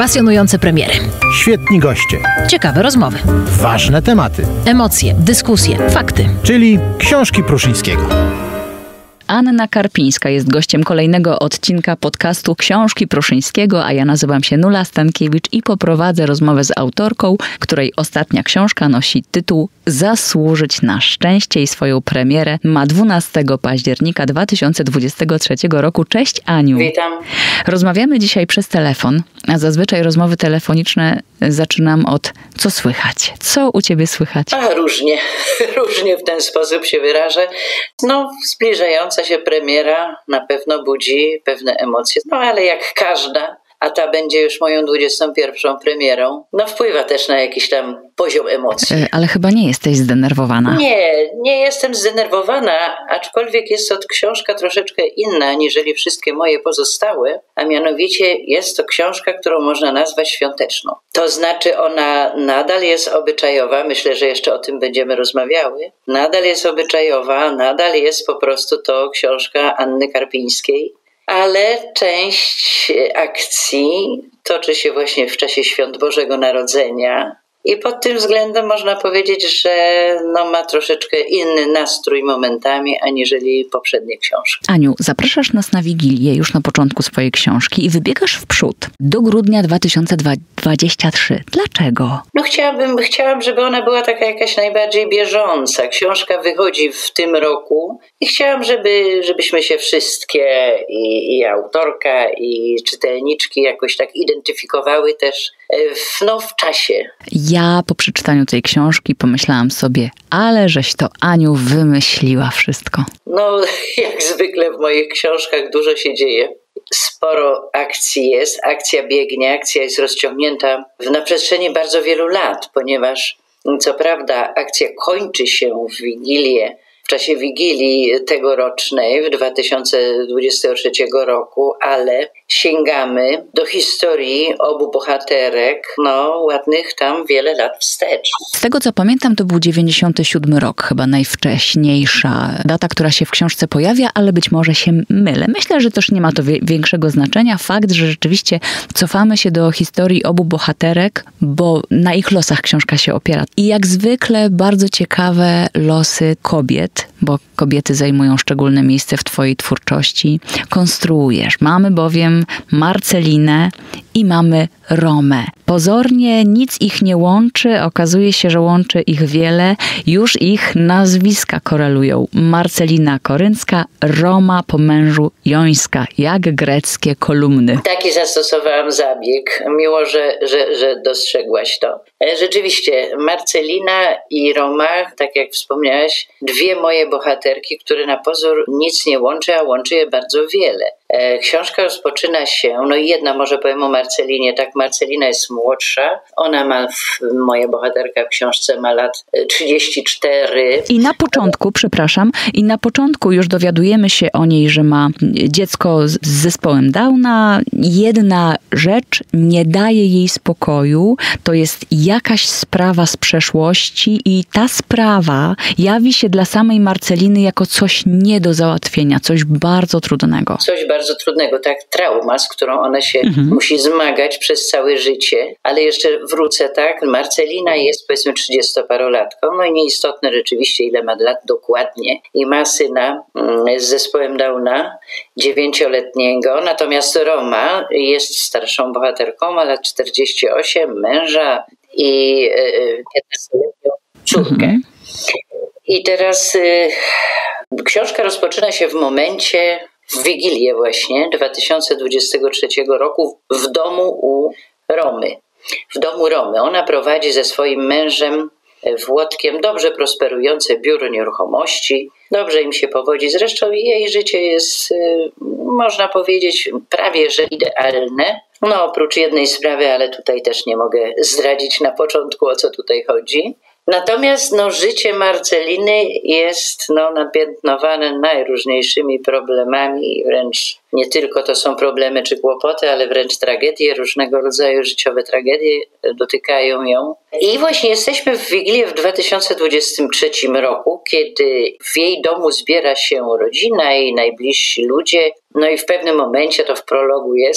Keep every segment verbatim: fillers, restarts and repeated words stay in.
Pasjonujące premiery. Świetni goście. Ciekawe rozmowy. Ważne tematy. Emocje, dyskusje, fakty. Czyli książki Pruszyńskiego. Anna Karpińska jest gościem kolejnego odcinka podcastu Książki Pruszyńskiego, a ja nazywam się Nula Stankiewicz i poprowadzę rozmowę z autorką, której ostatnia książka nosi tytuł Zasłużyć na szczęście i swoją premierę ma dwunastego października dwa tysiące dwudziestego trzeciego roku. Cześć Aniu. Witam. Rozmawiamy dzisiaj przez telefon, a zazwyczaj rozmowy telefoniczne zaczynam od co słychać? Co u ciebie słychać? A, różnie. Różnie w ten sposób się wyrażę. No, zbliżająca się premiera na pewno budzi pewne emocje. No, ale jak każda, a ta będzie już moją dwudziestą pierwszą premierą, no wpływa też na jakiś tam poziom emocji. Ale chyba nie jesteś zdenerwowana. Nie, nie jestem zdenerwowana, aczkolwiek jest to książka troszeczkę inna, aniżeli wszystkie moje pozostałe, a mianowicie jest to książka, którą można nazwać świąteczną. To znaczy ona nadal jest obyczajowa, myślę, że jeszcze o tym będziemy rozmawiały, nadal jest obyczajowa, nadal jest po prostu to książka Anny Karpińskiej, ale część akcji toczy się właśnie w czasie Świąt Bożego Narodzenia i pod tym względem można powiedzieć, że no ma troszeczkę inny nastrój momentami, aniżeli poprzednie książki. Aniu, zapraszasz nas na Wigilię już na początku swojej książki i wybiegasz w przód do grudnia dwa tysiące dwudziestego trzeciego. Dlaczego? No chciałabym, chciałam, żeby ona była taka jakaś najbardziej bieżąca. Książka wychodzi w tym roku i chciałam, żeby, żebyśmy się wszystkie i, i autorka, i czytelniczki jakoś tak identyfikowały też w, no, w czasie. Ja po przeczytaniu tej książki pomyślałam sobie, ale żeś to Aniu wymyśliła wszystko. No, jak zwykle w moich książkach dużo się dzieje. Sporo akcji jest, akcja biegnie, akcja jest rozciągnięta na przestrzeni bardzo wielu lat, ponieważ co prawda akcja kończy się w Wigilię, w czasie Wigilii tegorocznej w dwa tysiące dwudziestego trzeciego roku, ale sięgamy do historii obu bohaterek, no ładnych tam wiele lat wstecz. Z tego co pamiętam, to był dziewięćdziesiąty siódmy rok, chyba najwcześniejsza data, która się w książce pojawia, ale być może się mylę. Myślę, że też nie ma to wie- większego znaczenia. Fakt, że rzeczywiście cofamy się do historii obu bohaterek, bo na ich losach książka się opiera. I jak zwykle bardzo ciekawe losy kobiet, bo kobiety zajmują szczególne miejsce w twojej twórczości, konstruujesz. Mamy bowiem Marcelinę i mamy Romę. Pozornie nic ich nie łączy, okazuje się, że łączy ich wiele. Już ich nazwiska korelują. Marcelina Koryncka, Roma po mężu Jońska, jak greckie kolumny. Taki zastosowałam zabieg, miło, że, że, że dostrzegłaś to. Rzeczywiście, Marcelina i Roma, tak jak wspomniałaś, dwie moje bohaterki, które na pozór nic nie łączy, a łączy je bardzo wiele. Książka rozpoczyna się, no i jedna może powiem o Marcelinie, tak, Marcelina jest młodsza, ona ma, moja bohaterka w książce ma lat trzydzieści cztery. I na początku, przepraszam, i na początku już dowiadujemy się o niej, że ma dziecko z zespołem Downa. Jedna rzecz nie daje jej spokoju, to jest jakaś sprawa z przeszłości i ta sprawa jawi się dla samej Marceliny jako coś nie do załatwienia, coś bardzo trudnego. Coś bardzo trudnego, tak, trauma, z którą ona się mhm. musi zmagać przez całe życie, ale jeszcze wrócę, tak, Marcelina jest powiedzmy trzydziestoparolatką, no i nieistotne rzeczywiście ile ma lat dokładnie i ma syna z zespołem Downa, dziewięcioletniego, natomiast Roma jest starszą bohaterką, ma lat czterdzieści osiem, męża i piętnastoletnią córkę. Mhm. I teraz y, książka rozpoczyna się w momencie, w Wigilię właśnie dwa tysiące dwudziestego trzeciego roku w domu u Romy. W domu Romy. Ona prowadzi ze swoim mężem Włodkiem dobrze prosperujące biuro nieruchomości. Dobrze im się powodzi. Zresztą jej życie jest, można powiedzieć, prawie że idealne. No oprócz jednej sprawy, ale tutaj też nie mogę zdradzić na początku, o co tutaj chodzi. Natomiast no, życie Marceliny jest no, napiętnowane najróżniejszymi problemami, wręcz nie tylko to są problemy czy kłopoty, ale wręcz tragedie, różnego rodzaju życiowe tragedie dotykają ją. I właśnie jesteśmy w Wigilię w dwa tysiące dwudziestym trzecim roku, kiedy w jej domu zbiera się rodzina i najbliżsi ludzie. No i w pewnym momencie, to w prologu jest,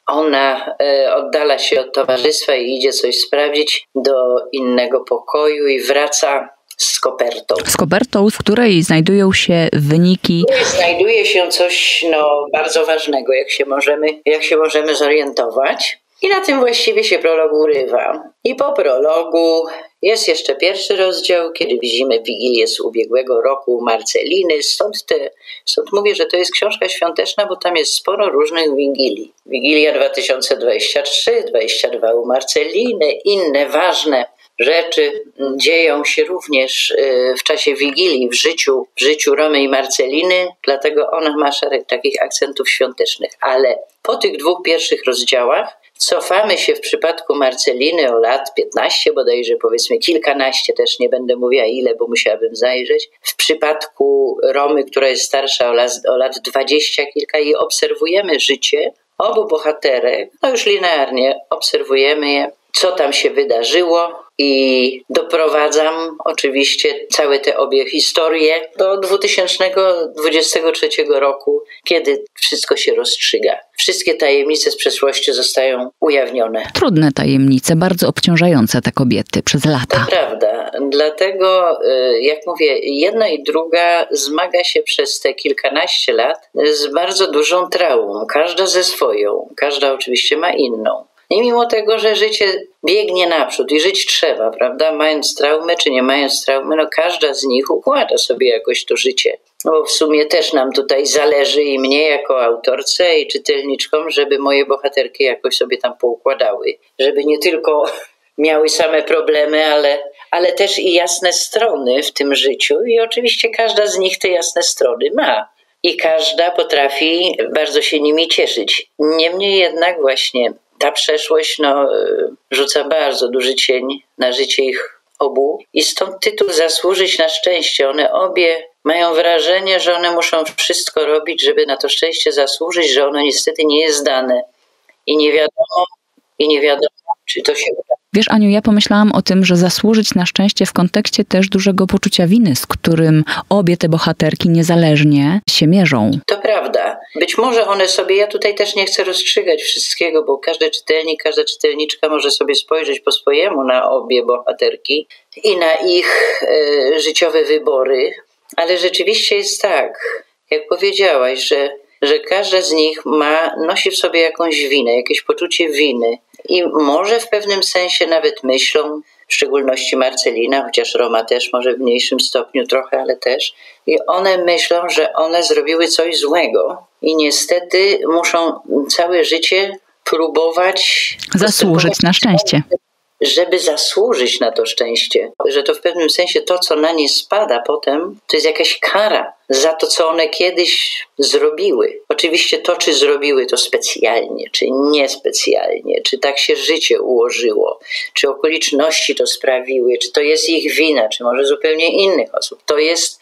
ona e, oddala się od towarzystwa i idzie coś sprawdzić do innego pokoju i wraca z kopertą. Z kopertą, w której znajdują się wyniki. Znajduje się coś no, bardzo ważnego, jak się możemy, jak się możemy zorientować. I na tym właściwie się prolog urywa. I po prologu jest jeszcze pierwszy rozdział, kiedy widzimy Wigilię z ubiegłego roku Marceliny. Stąd, te, stąd mówię, że to jest książka świąteczna, bo tam jest sporo różnych Wigilii. Wigilia dwa tysiące dwadzieścia trzy, dwadzieścia dwa u Marceliny, inne ważne rzeczy dzieją się również w czasie Wigilii w życiu, w życiu Romy i Marceliny, dlatego ona ma szereg takich akcentów świątecznych. Ale po tych dwóch pierwszych rozdziałach cofamy się w przypadku Marceliny o lat piętnaście, bodajże powiedzmy kilkanaście, też nie będę mówiła ile, bo musiałabym zajrzeć. W przypadku Romy, która jest starsza o lat, o lat dwadzieścia kilka i obserwujemy życie obu bohaterek, no już linearnie obserwujemy je, co tam się wydarzyło i doprowadzam oczywiście całe te obie historie do dwa tysiące dwudziestego trzeciego roku, kiedy wszystko się rozstrzyga. Wszystkie tajemnice z przeszłości zostają ujawnione. Trudne tajemnice, bardzo obciążające te kobiety przez lata. To prawda. Dlatego, jak mówię, jedna i druga zmaga się przez te kilkanaście lat z bardzo dużą traumą. Każda ze swoją. Każda oczywiście ma inną. I mimo tego, że życie biegnie naprzód i żyć trzeba, prawda, mając traumę czy nie mając traumy, no każda z nich układa sobie jakoś to życie. No bo w sumie też nam tutaj zależy i mnie jako autorce i czytelniczkom, żeby moje bohaterki jakoś sobie tam poukładały. Żeby nie tylko miały same problemy, ale, ale też i jasne strony w tym życiu i oczywiście każda z nich te jasne strony ma. I każda potrafi bardzo się nimi cieszyć. Niemniej jednak właśnie ta przeszłość no, rzuca bardzo duży cień na życie ich obu i stąd tytuł Zasłużyć na szczęście. One obie mają wrażenie, że one muszą wszystko robić, żeby na to szczęście zasłużyć, że ono niestety nie jest dane i nie wiadomo, i nie wiadomo, czy to się uda. Wiesz, Aniu, ja pomyślałam o tym, że zasłużyć na szczęście w kontekście też dużego poczucia winy, z którym obie te bohaterki niezależnie się mierzą. To prawda. Być może one sobie, ja tutaj też nie chcę rozstrzygać wszystkiego, bo każdy czytelnik, każda czytelniczka może sobie spojrzeć po swojemu na obie bohaterki i na ich e, życiowe wybory, ale rzeczywiście jest tak, jak powiedziałaś, że, że każda z nich ma, nosi w sobie jakąś winę, jakieś poczucie winy. I może w pewnym sensie nawet myślą, w szczególności Marcelina, chociaż Roma też może w mniejszym stopniu trochę, ale też. I one myślą, że one zrobiły coś złego i niestety muszą całe życie próbować zasłużyć na szczęście. Żeby zasłużyć na to szczęście, że to w pewnym sensie to, co na nie spada potem, to jest jakaś kara za to, co one kiedyś zrobiły. Oczywiście to, czy zrobiły to specjalnie, czy niespecjalnie, czy tak się życie ułożyło, czy okoliczności to sprawiły, czy to jest ich wina, czy może zupełnie innych osób. To jest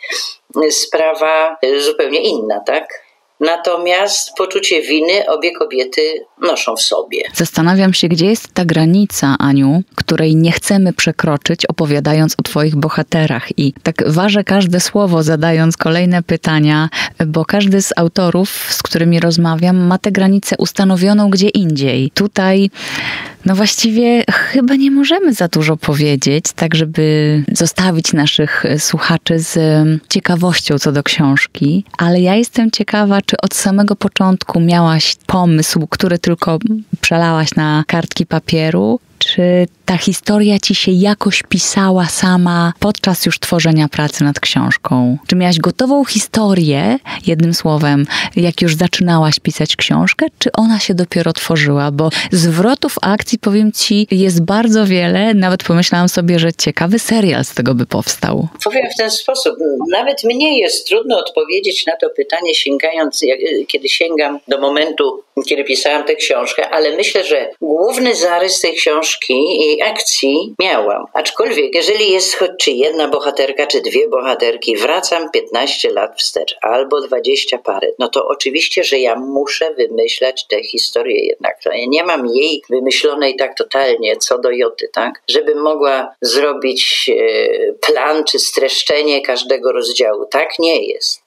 sprawa zupełnie inna, tak? Natomiast poczucie winy obie kobiety noszą w sobie. Zastanawiam się, gdzie jest ta granica, Aniu, której nie chcemy przekroczyć, opowiadając o twoich bohaterach. I tak ważę każde słowo, zadając kolejne pytania, bo każdy z autorów, z którymi rozmawiam, ma tę granicę ustanowioną gdzie indziej. Tutaj, no właściwie chyba nie możemy za dużo powiedzieć, tak żeby zostawić naszych słuchaczy z ciekawością co do książki, ale ja jestem ciekawa, czy od samego początku miałaś pomysł, który tylko przelałaś na kartki papieru, czy ta historia ci się jakoś pisała sama podczas już tworzenia pracy nad książką? Czy miałaś gotową historię, jednym słowem, jak już zaczynałaś pisać książkę, czy ona się dopiero tworzyła? Bo zwrotów akcji, powiem ci, jest bardzo wiele. Nawet pomyślałam sobie, że ciekawy serial z tego by powstał. Powiem w ten sposób. Nawet mnie jest trudno odpowiedzieć na to pytanie, sięgając, kiedy sięgam do momentu, kiedy pisałam tę książkę, ale myślę, że główny zarys tej książki i akcji miałam. Aczkolwiek, jeżeli jest choć czy jedna bohaterka, czy dwie bohaterki, wracam piętnaście lat wstecz, albo dwadzieścia parę, no to oczywiście, że ja muszę wymyślać tę historię jednak. Ja nie mam jej wymyślonej tak totalnie, co do joty, tak? Żebym mogła zrobić plan, czy streszczenie każdego rozdziału. Tak nie jest.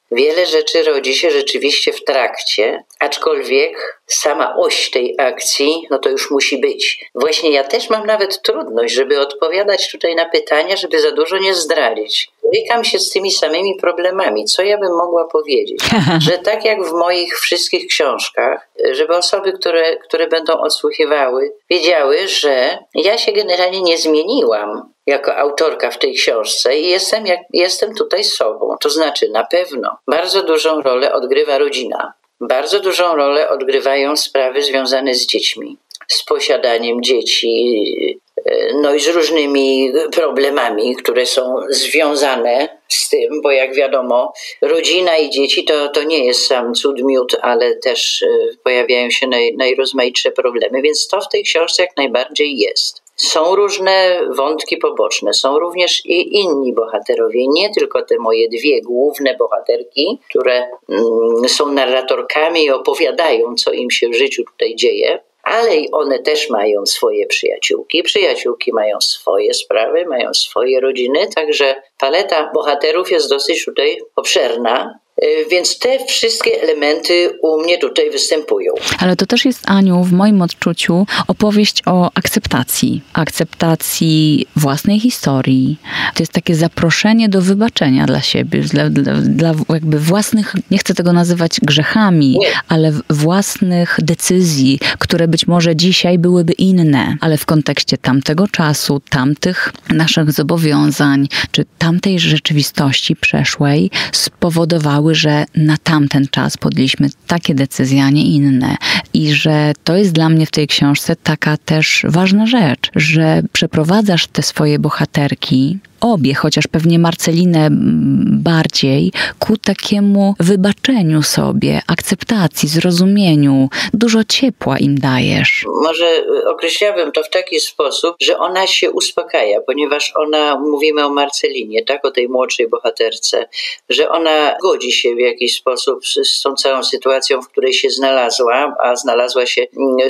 Wiele rzeczy rodzi się rzeczywiście w trakcie, aczkolwiek sama oś tej akcji, no to już musi być. Właśnie ja też mam nawet trudność, żeby odpowiadać tutaj na pytania, żeby za dużo nie zdradzić. Borykam się z tymi samymi problemami. Co ja bym mogła powiedzieć? Że tak jak w moich wszystkich książkach, żeby osoby, które, które będą odsłuchiwały, wiedziały, że ja się generalnie nie zmieniłam jako autorka w tej książce i jestem, jak, jestem tutaj sobą. To znaczy na pewno bardzo dużą rolę odgrywa rodzina. Bardzo dużą rolę odgrywają sprawy związane z dziećmi, z posiadaniem dzieci, no i z różnymi problemami, które są związane z tym, bo jak wiadomo, rodzina i dzieci to, to nie jest sam cud miód, ale też pojawiają się naj, najrozmaitsze problemy, więc to w tej książce jak najbardziej jest. Są różne wątki poboczne, są również i inni bohaterowie, nie tylko te moje dwie główne bohaterki, które mm, są narratorkami i opowiadają, co im się w życiu tutaj dzieje, ale i one też mają swoje przyjaciółki. Przyjaciółki mają swoje sprawy, mają swoje rodziny, także paleta bohaterów jest dosyć tutaj obszerna. Więc te wszystkie elementy u mnie tutaj występują. Ale to też jest, Aniu, w moim odczuciu opowieść o akceptacji. Akceptacji własnej historii. To jest takie zaproszenie do wybaczenia dla siebie, dla, dla, dla jakby własnych, nie chcę tego nazywać grzechami, nie. ale własnych decyzji, które być może dzisiaj byłyby inne, ale w kontekście tamtego czasu, tamtych naszych zobowiązań, czy tamtej rzeczywistości przeszłej spowodowały, że na tamten czas podjęliśmy takie decyzje, a nie inne. I że to jest dla mnie w tej książce taka też ważna rzecz, że przeprowadzasz te swoje bohaterki, obie, chociaż pewnie Marcelinę bardziej, ku takiemu wybaczeniu sobie, akceptacji, zrozumieniu. Dużo ciepła im dajesz. Może określałbym to w taki sposób, że ona się uspokaja, ponieważ ona, mówimy o Marcelinie, tak, o tej młodszej bohaterce, że ona godzi się w jakiś sposób z tą całą sytuacją, w której się znalazła, a znalazła się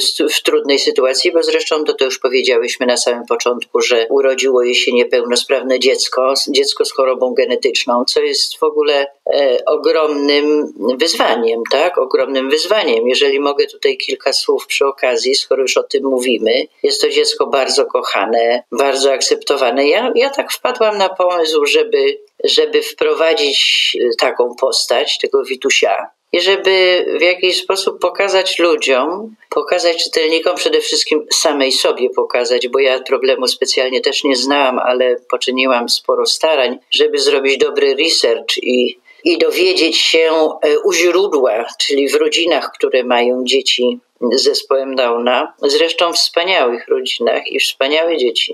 w trudnej sytuacji, bo zresztą to, to już powiedziałyśmy na samym początku, że urodziło jej się niepełnosprawne dziecko, dziecko z chorobą genetyczną, co jest w ogóle e, ogromnym wyzwaniem, tak? Ogromnym wyzwaniem. Jeżeli mogę tutaj kilka słów przy okazji, skoro już o tym mówimy, jest to dziecko bardzo kochane, bardzo akceptowane. Ja, ja tak wpadłam na pomysł, żeby, żeby wprowadzić taką postać, tego Witusia, i żeby w jakiś sposób pokazać ludziom, pokazać czytelnikom, przede wszystkim samej sobie pokazać, bo ja problemu specjalnie też nie znałam, ale poczyniłam sporo starań, żeby zrobić dobry research i, i dowiedzieć się u źródła, czyli w rodzinach, które mają dzieci z zespołem Downa, zresztą wspaniałych rodzinach i wspaniałe dzieci,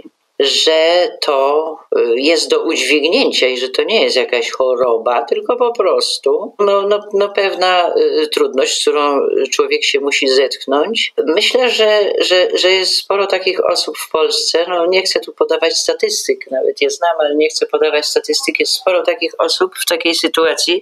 że to jest do udźwignięcia i że to nie jest jakaś choroba, tylko po prostu no, no, no pewna trudność, z którą człowiek się musi zetknąć. Myślę, że, że, że jest sporo takich osób w Polsce, no nie chcę tu podawać statystyk, nawet je znam, ale nie chcę podawać statystyk, jest sporo takich osób w takiej sytuacji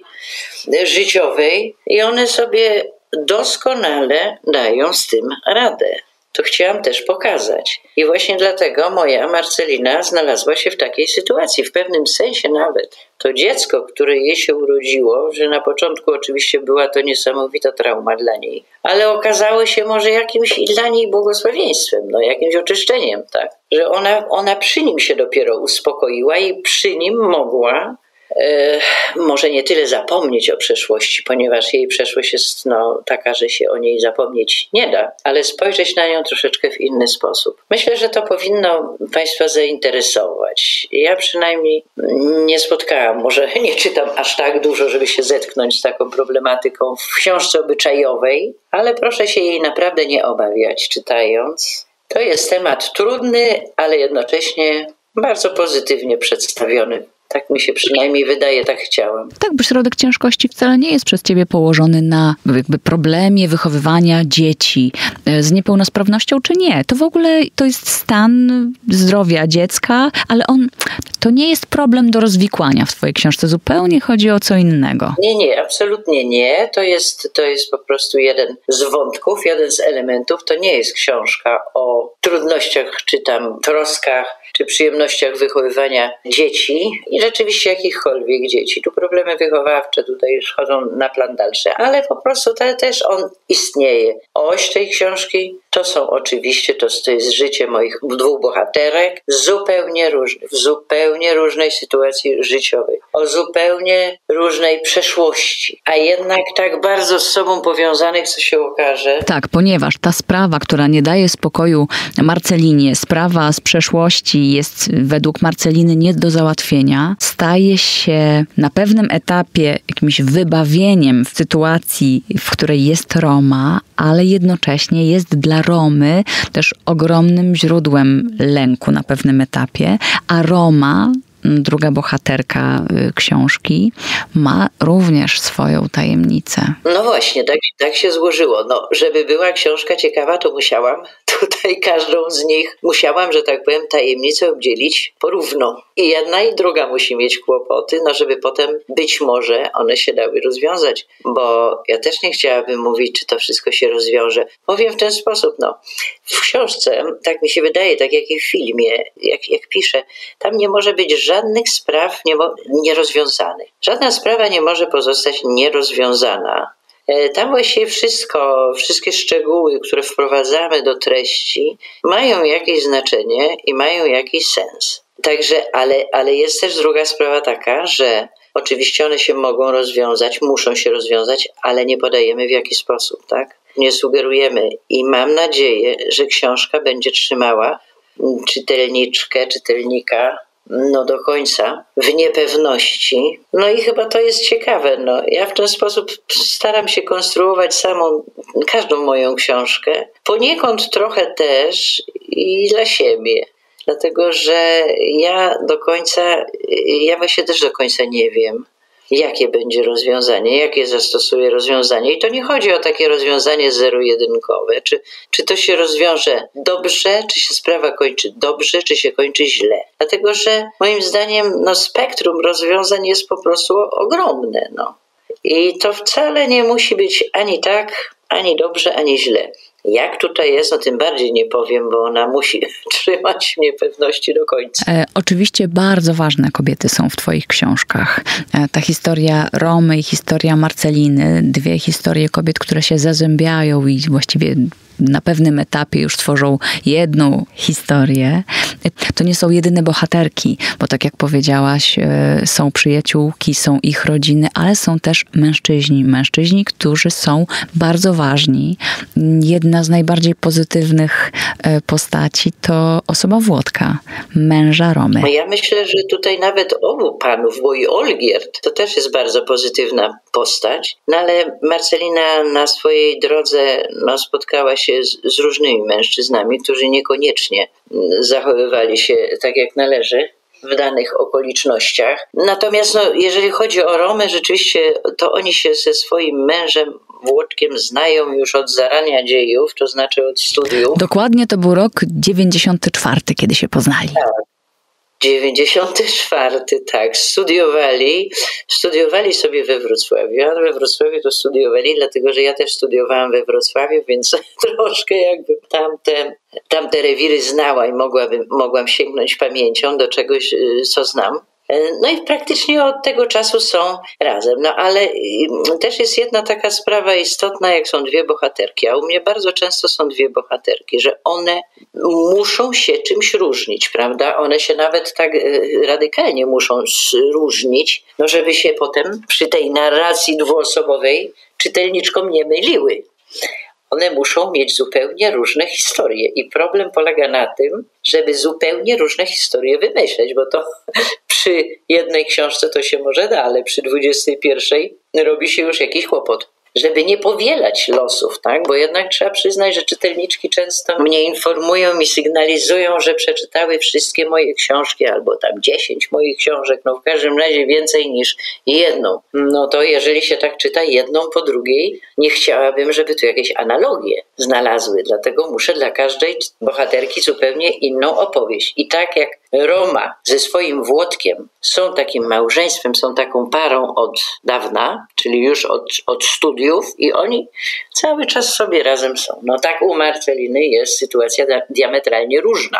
życiowej i one sobie doskonale dają z tym radę. To chciałam też pokazać. I właśnie dlatego moja Marcelina znalazła się w takiej sytuacji. W pewnym sensie nawet to dziecko, które jej się urodziło, że na początku oczywiście była to niesamowita trauma dla niej, ale okazało się może jakimś i dla niej błogosławieństwem, no jakimś oczyszczeniem, tak? Że ona, ona przy nim się dopiero uspokoiła i przy nim mogła E, może nie tyle zapomnieć o przeszłości, ponieważ jej przeszłość jest no, taka, że się o niej zapomnieć nie da, ale spojrzeć na nią troszeczkę w inny sposób. Myślę, że to powinno Państwa zainteresować. Ja przynajmniej nie spotkałam, może nie czytam aż tak dużo, żeby się zetknąć z taką problematyką w książce obyczajowej, ale proszę się jej naprawdę nie obawiać czytając. To jest temat trudny, ale jednocześnie bardzo pozytywnie przedstawiony. Tak mi się przynajmniej wydaje, tak chciałam. Tak, bo środek ciężkości wcale nie jest przez ciebie położony na jakby problemie wychowywania dzieci z niepełnosprawnością, czy nie. To w ogóle to jest stan zdrowia dziecka, ale on, to nie jest problem do rozwikłania w twojej książce. Zupełnie chodzi o co innego. Nie, nie, absolutnie nie. To jest, to jest po prostu jeden z wątków, jeden z elementów. To nie jest książka o trudnościach, czy tam troskach czy przyjemnościach wychowywania dzieci i rzeczywiście jakichkolwiek dzieci. Tu problemy wychowawcze tutaj już chodzą na plan dalszy, ale po prostu te, też on istnieje. Oś tej książki to są oczywiście, to, to jest życie moich dwóch bohaterek, zupełnie różnych, w zupełnie różnej sytuacji życiowej, o zupełnie różnej przeszłości, a jednak tak bardzo z sobą powiązanych, co się okaże. Tak, ponieważ ta sprawa, która nie daje spokoju Marcelinie, sprawa z przeszłości jest według Marceliny nie do załatwienia, staje się na pewnym etapie jakimś wybawieniem w sytuacji, w której jest Roma, ale jednocześnie jest dla Romy też ogromnym źródłem lęku na pewnym etapie, a Roma, druga bohaterka książki, ma również swoją tajemnicę. No właśnie, tak, tak się złożyło. No, żeby była książka ciekawa, to musiałam tutaj każdą z nich, musiałam, że tak powiem, tajemnicę obdzielić porówno. I jedna i druga musi mieć kłopoty, no żeby potem być może one się dały rozwiązać, bo ja też nie chciałabym mówić, czy to wszystko się rozwiąże. Powiem w ten sposób, no, w książce, tak mi się wydaje, tak jak i w filmie, jak, jak piszę, tam nie może być żadnych spraw nierozwiązanych. Żadna sprawa nie może pozostać nierozwiązana. Tam właściwie wszystko, wszystkie szczegóły, które wprowadzamy do treści, mają jakieś znaczenie i mają jakiś sens. Także, ale, ale jest też druga sprawa taka, że oczywiście one się mogą rozwiązać, muszą się rozwiązać, ale nie podajemy w jaki sposób, tak? Nie sugerujemy i mam nadzieję, że książka będzie trzymała czytelniczkę, czytelnika no do końca, w niepewności. No i chyba to jest ciekawe. No, ja w ten sposób staram się konstruować samą, każdą moją książkę. Poniekąd trochę też i dla siebie. Dlatego, że ja do końca, ja właśnie też do końca nie wiem, jakie będzie rozwiązanie, jakie zastosuję rozwiązanie. I to nie chodzi o takie rozwiązanie zero-jedynkowe. Czy, czy to się rozwiąże dobrze, czy się sprawa kończy dobrze, czy się kończy źle. Dlatego, że moim zdaniem no, spektrum rozwiązań jest po prostu ogromne. No. I to wcale nie musi być ani tak, ani dobrze, ani źle. Jak tutaj jest, no tym bardziej nie powiem, bo ona musi trzymać mnie pewności do końca. E, oczywiście bardzo ważne kobiety są w twoich książkach. E, ta historia Romy i historia Marceliny, dwie historie kobiet, które się zazębiają i właściwie na pewnym etapie już tworzą jedną historię. To nie są jedyne bohaterki, bo tak jak powiedziałaś, są przyjaciółki, są ich rodziny, ale są też mężczyźni. Mężczyźni, którzy są bardzo ważni. Jedna z najbardziej pozytywnych postaci to osoba Włodka, męża Romy. Ja myślę, że tutaj nawet obu panów, bo i Olgierd to też jest bardzo pozytywna postać, no ale Marcelina na swojej drodze no, spotkała się z, z różnymi mężczyznami, którzy niekoniecznie zachowywali się tak jak należy w danych okolicznościach. Natomiast no, jeżeli chodzi o Romę, rzeczywiście to oni się ze swoim mężem Włodkiem znają już od zarania dziejów, to znaczy od studiów. Dokładnie to był rok dziewięćdziesiąty czwarty, kiedy się poznali. Tak. dziewięćdziesiąty czwarty, tak, studiowali, studiowali sobie we Wrocławiu, a we Wrocławiu to studiowali, dlatego że ja też studiowałam we Wrocławiu, więc troszkę jakby tamte, tamte rewiry znała i mogłabym, mogłam sięgnąć pamięcią do czegoś, co znam. No i praktycznie od tego czasu są razem. No ale też jest jedna taka sprawa istotna, jak są dwie bohaterki, a u mnie bardzo często są dwie bohaterki, że one muszą się czymś różnić, prawda? One się nawet tak radykalnie muszą różnić, no żeby się potem przy tej narracji dwuosobowej czytelniczkom nie myliły. One muszą mieć zupełnie różne historie i problem polega na tym, żeby zupełnie różne historie wymyśleć, bo to przy jednej książce to się może da, ale przy dwudziestej pierwszej robi się już jakiś kłopot. Żeby nie powielać losów, tak? Bo jednak trzeba przyznać, że czytelniczki często mnie informują i sygnalizują, że przeczytały wszystkie moje książki albo tam dziesięć moich książek, no w każdym razie więcej niż jedną. No to jeżeli się tak czyta jedną po drugiej, nie chciałabym, żeby tu jakieś analogie znalazły, dlatego muszę dla każdej bohaterki zupełnie inną opowieść. I tak jak Roma ze swoim Włodkiem są takim małżeństwem, są taką parą od dawna, czyli już od, od studiów i oni cały czas sobie razem są. No tak u Marceliny jest sytuacja diametralnie różna.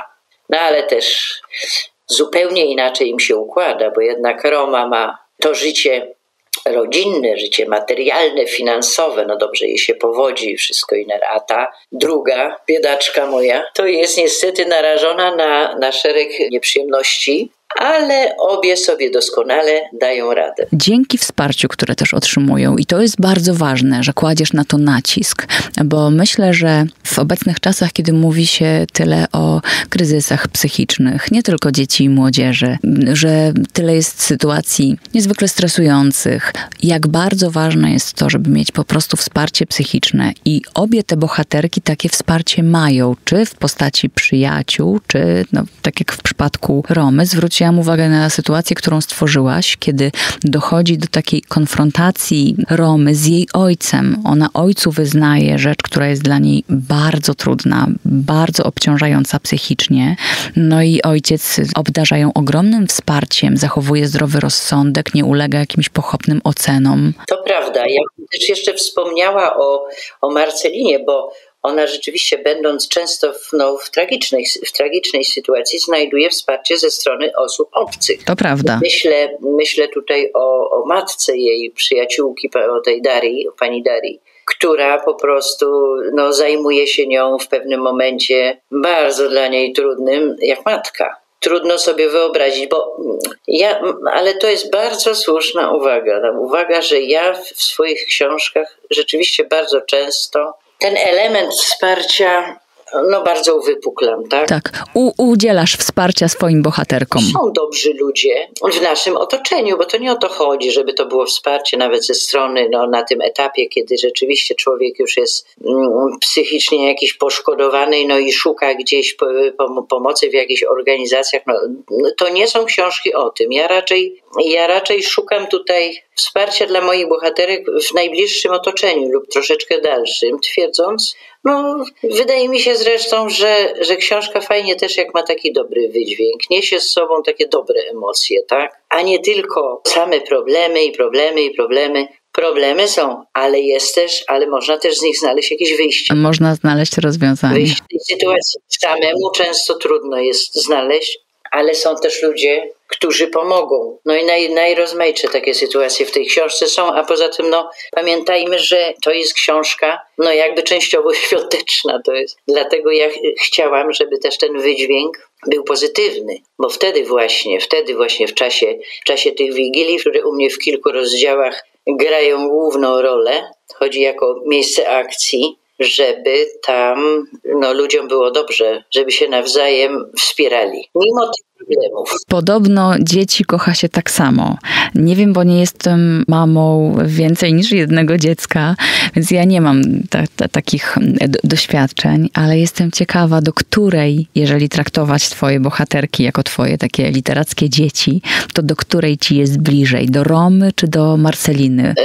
No ale też zupełnie inaczej im się układa, bo jednak Roma ma to życie rodzinne, życie materialne, finansowe, no dobrze, jej się powodzi i wszystko inne, a ta druga, biedaczka moja, to jest niestety narażona na, na szereg nieprzyjemności, ale obie sobie doskonale dają radę. Dzięki wsparciu, które też otrzymują, i to jest bardzo ważne, że kładziesz na to nacisk, bo myślę, że w obecnych czasach, kiedy mówi się tyle o kryzysach psychicznych, nie tylko dzieci i młodzieży, że tyle jest sytuacji niezwykle stresujących, jak bardzo ważne jest to, żeby mieć po prostu wsparcie psychiczne, i obie te bohaterki takie wsparcie mają, czy w postaci przyjaciół, czy no, tak jak w przypadku Romy, zwróciłam uwagę na sytuację, którą stworzyłaś, kiedy dochodzi do takiej konfrontacji Romy z jej ojcem. Ona ojcu wyznaje rzecz, która jest dla niej bardzo trudna, bardzo obciążająca psychicznie. No i ojciec obdarza ją ogromnym wsparciem, zachowuje zdrowy rozsądek, nie ulega jakimś pochopnym ocenom. To prawda. Ja bym też jeszcze wspomniała o, o Marcelinie, bo ona rzeczywiście, będąc często w, no, w, tragicznej, w tragicznej sytuacji, znajduje wsparcie ze strony osób obcych. To prawda. Myślę, myślę tutaj o, o matce jej przyjaciółki, o tej Darii, o pani Darii, która po prostu no, zajmuje się nią w pewnym momencie bardzo dla niej trudnym, jak matka. Trudno sobie wyobrazić, bo ja, ale to jest bardzo słuszna uwaga. Uwaga, że ja w swoich książkach rzeczywiście bardzo często ten element wsparcia no bardzo uwypuklam, tak? Tak, U, udzielasz wsparcia swoim bohaterkom. Są dobrzy ludzie w naszym otoczeniu, bo to nie o to chodzi, żeby to było wsparcie nawet ze strony, no na tym etapie, kiedy rzeczywiście człowiek już jest mm, psychicznie jakiś poszkodowany, no i szuka gdzieś po, po, pomocy w jakichś organizacjach. No, to nie są książki o tym. Ja raczej, ja raczej szukam tutaj wsparcia dla moich bohaterek w najbliższym otoczeniu lub troszeczkę dalszym, twierdząc, no wydaje mi się zresztą, że, że książka fajnie też jak ma taki dobry wydźwięk, niesie z sobą takie dobre emocje, tak? A nie tylko same problemy i problemy i problemy. Problemy są, ale jest też, ale można też z nich znaleźć jakieś wyjście. Można znaleźć rozwiązanie. Wyjście z tej sytuacji samemu często trudno jest znaleźć, ale są też ludzie, którzy pomogą. No i naj, najrozmaitsze takie sytuacje w tej książce są, a poza tym no pamiętajmy, że to jest książka no jakby częściowo świąteczna. To jest. Dlatego ja ch- chciałam, żeby też ten wydźwięk był pozytywny, bo wtedy właśnie, wtedy właśnie w czasie, w czasie tych wigilii, które u mnie w kilku rozdziałach grają główną rolę, chodzi jako miejsce akcji, żeby tam no, ludziom było dobrze, żeby się nawzajem wspierali. Mimo tych problemów. Podobno dzieci kocha się tak samo. Nie wiem, bo nie jestem mamą więcej niż jednego dziecka, więc ja nie mam ta, ta, takich do, doświadczeń, ale jestem ciekawa, do której, jeżeli traktować twoje bohaterki jako twoje takie literackie dzieci, to do której ci jest bliżej? Do Romy czy do Marceliny?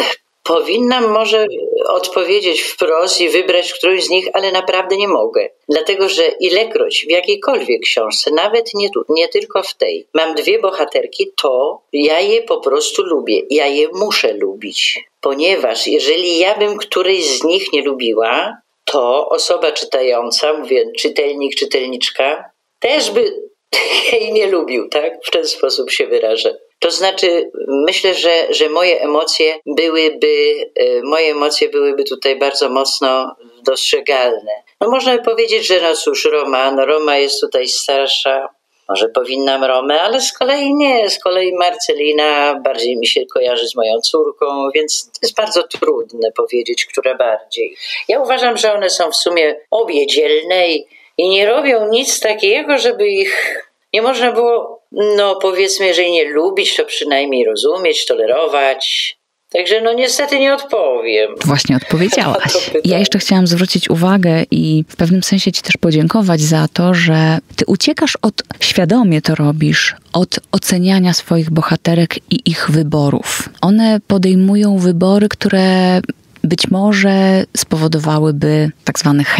Powinnam może odpowiedzieć wprost i wybrać którąś z nich, ale naprawdę nie mogę. Dlatego, że ilekroć w jakiejkolwiek książce, nawet nie tu, nie tylko w tej, mam dwie bohaterki, to ja je po prostu lubię. Ja je muszę lubić. Ponieważ jeżeli ja bym którejś z nich nie lubiła, to osoba czytająca, mówię czytelnik, czytelniczka, też by jej nie lubił, tak? W ten sposób się wyrażę. To znaczy, myślę, że, że moje emocje byłyby, moje emocje byłyby tutaj bardzo mocno dostrzegalne. No można by powiedzieć, że no cóż, Roma, no Roma jest tutaj starsza, może powinnam Romę, ale z kolei nie, z kolei Marcelina bardziej mi się kojarzy z moją córką, więc to jest bardzo trudne powiedzieć, która bardziej. Ja uważam, że one są w sumie obie dzielne i, i nie robią nic takiego, żeby ich nie można było, no powiedzmy, jeżeli nie lubić, to przynajmniej rozumieć, tolerować. Także no niestety nie odpowiem. Właśnie odpowiedziałaś. Ja jeszcze chciałam zwrócić uwagę i w pewnym sensie ci też podziękować za to, że ty uciekasz od, świadomie to robisz, od oceniania swoich bohaterek i ich wyborów. One podejmują wybory, które być może spowodowałyby tak zwany hejt,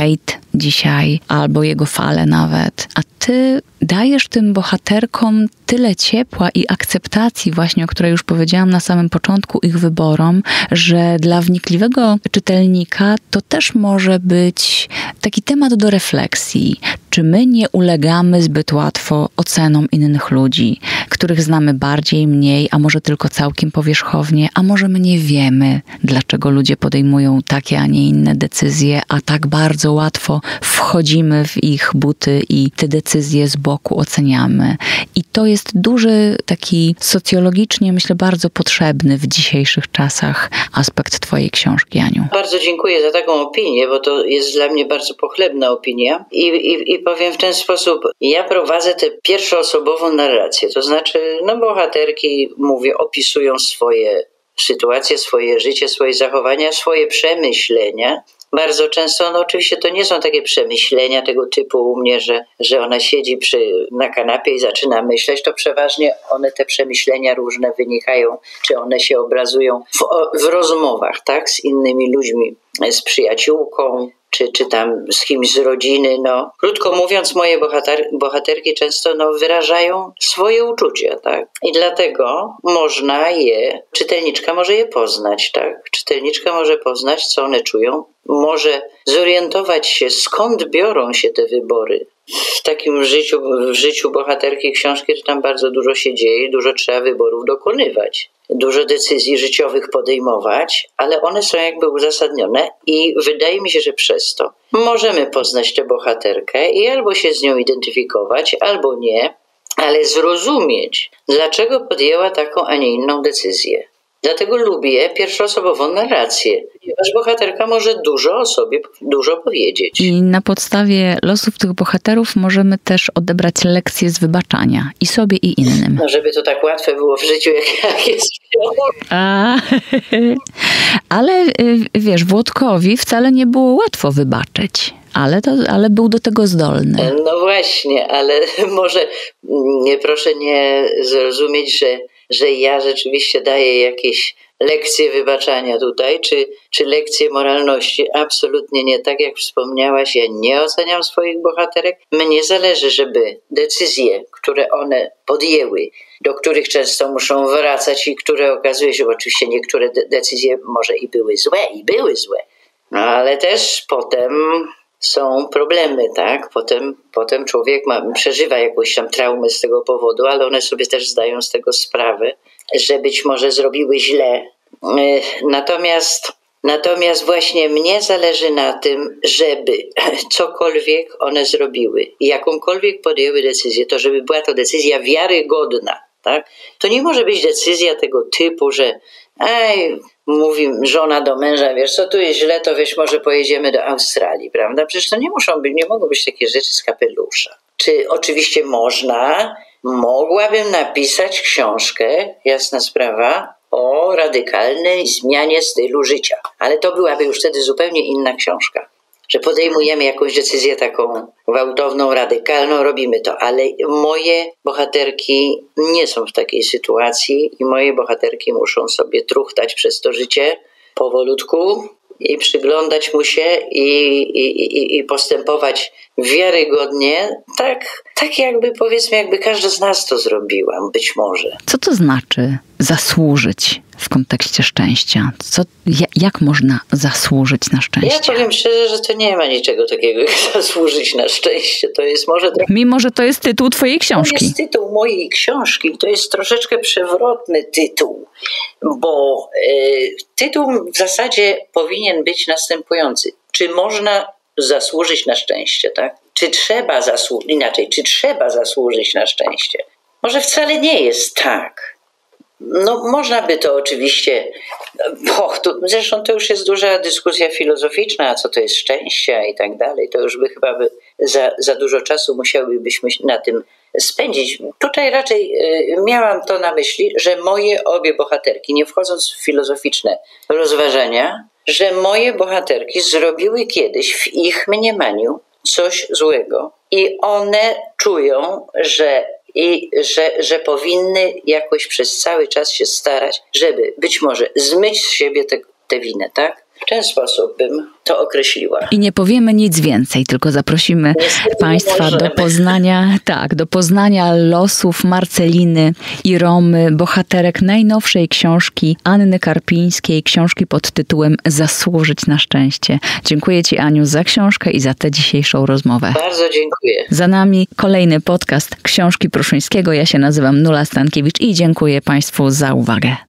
dzisiaj, albo jego fale nawet, a ty dajesz tym bohaterkom tyle ciepła i akceptacji właśnie, o której już powiedziałam na samym początku, ich wyborom, że dla wnikliwego czytelnika to też może być taki temat do refleksji. Czy my nie ulegamy zbyt łatwo ocenom innych ludzi, których znamy bardziej, mniej, a może tylko całkiem powierzchownie, a może my nie wiemy, dlaczego ludzie podejmują takie, a nie inne decyzje, a tak bardzo łatwo wchodzimy w ich buty i te decyzje z boku oceniamy. I to jest duży, taki socjologicznie, myślę, bardzo potrzebny w dzisiejszych czasach aspekt twojej książki, Aniu. Bardzo dziękuję za taką opinię, bo to jest dla mnie bardzo pochlebna opinia. I, i, i powiem w ten sposób, ja prowadzę tę pierwszoosobową narrację, to znaczy, no bohaterki, mówię, opisują swoje sytuacje, swoje życie, swoje zachowania, swoje przemyślenia. Bardzo często, no oczywiście to nie są takie przemyślenia tego typu u mnie, że, że ona siedzi przy, na kanapie i zaczyna myśleć, to przeważnie one, te przemyślenia różne wynikają, czy one się obrazują w, w rozmowach, tak, z innymi ludźmi, z przyjaciółką, czy, czy tam z kimś z rodziny. No. Krótko mówiąc, moje bohater, bohaterki często no, wyrażają swoje uczucia, tak? I dlatego można je, czytelniczka może je poznać, tak? Czytelniczka może poznać, co one czują, może zorientować się, skąd biorą się te wybory. W takim życiu, w życiu bohaterki książki to tam bardzo dużo się dzieje, dużo trzeba wyborów dokonywać. Dużo decyzji życiowych podejmować, ale one są jakby uzasadnione i wydaje mi się, że przez to możemy poznać tę bohaterkę i albo się z nią identyfikować, albo nie, ale zrozumieć, dlaczego podjęła taką, a nie inną decyzję. Dlatego lubię pierwszoosobową narrację, ponieważ bohaterka może dużo o sobie dużo powiedzieć. I na podstawie losów tych bohaterów możemy też odebrać lekcje z wybaczania i sobie, i innym. No, żeby to tak łatwe było w życiu, jak, jak jest w filmu. A, ale wiesz, Włodkowi wcale nie było łatwo wybaczyć. Ale, to, ale był do tego zdolny. No właśnie, ale może nie, proszę nie zrozumieć, że, że ja rzeczywiście daję jakieś lekcje wybaczania tutaj, czy, czy lekcje moralności. Absolutnie nie. Tak jak wspomniałaś, ja nie oceniam swoich bohaterek. Mnie zależy, żeby decyzje, które one podjęły, do których często muszą wracać i które okazuje się, bo oczywiście niektóre de- decyzje może i były złe, i były złe, no ale też potem są problemy, tak? Potem, potem człowiek ma, przeżywa jakąś tam traumę z tego powodu, ale one sobie też zdają z tego sprawę, że być może zrobiły źle. Natomiast, natomiast właśnie mnie zależy na tym, żeby cokolwiek one zrobiły, jakąkolwiek podjęły decyzję, to żeby była to decyzja wiarygodna, tak? To nie może być decyzja tego typu, że ej, mówi żona do męża, wiesz co, tu jest źle, to wiesz, może pojedziemy do Australii, prawda? Przecież to nie muszą być, nie mogą być takie rzeczy z kapelusza. Czy oczywiście można, mogłabym napisać książkę, jasna sprawa, o radykalnej zmianie stylu życia. Ale to byłaby już wtedy zupełnie inna książka. Że podejmujemy jakąś decyzję taką gwałtowną, radykalną, robimy to. Ale moje bohaterki nie są w takiej sytuacji i moje bohaterki muszą sobie truchtać przez to życie powolutku i przyglądać mu się i, i, i postępować wiarygodnie, tak, tak jakby powiedzmy, jakby każda z nas to zrobiła, być może. Co to znaczy zasłużyć w kontekście szczęścia? Co, jak można zasłużyć na szczęście? Ja powiem szczerze, że to nie ma niczego takiego jak zasłużyć na szczęście. To jest może... Trochę... Mimo, że to jest tytuł twojej książki. To jest tytuł mojej książki. To jest troszeczkę przewrotny tytuł, bo y, tytuł w zasadzie powinien być następujący. Czy można zasłużyć na szczęście, tak? Czy trzeba zasłużyć, inaczej, czy trzeba zasłużyć na szczęście? Może wcale nie jest tak. No można by to oczywiście, bo to, zresztą to już jest duża dyskusja filozoficzna, co to jest szczęście i tak dalej, to już by chyba by za, za dużo czasu musiałybyśmy na tym spędzić. Tutaj raczej y, miałam to na myśli, że moje obie bohaterki, nie wchodząc w filozoficzne rozważania, że moje bohaterki zrobiły kiedyś w ich mniemaniu coś złego i one czują, że i że, że powinny jakoś przez cały czas się starać, żeby być może zmyć z siebie tę te, te winę, tak? W ten sposób bym to określiła. I nie powiemy nic więcej, tylko zaprosimy Niestety Państwa nie do możemy. poznania, tak, do poznania losów Marceliny i Romy, bohaterek najnowszej książki Anny Karpińskiej, książki pod tytułem Zasłużyć na szczęście. Dziękuję Ci, Aniu, za książkę i za tę dzisiejszą rozmowę. Bardzo dziękuję. Za nami kolejny podcast Książki Pruszyńskiego. Ja się nazywam Nula Stankiewicz i dziękuję Państwu za uwagę.